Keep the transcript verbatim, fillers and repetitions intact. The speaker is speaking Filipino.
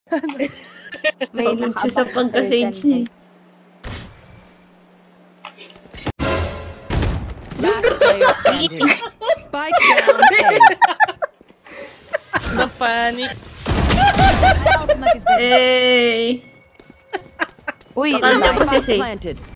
May Pagod siya sa pagka-sage niya. Last player standing. Spike down A. The panic. Hey! Uy, Baka lalaki. siya Spike kasi. planted.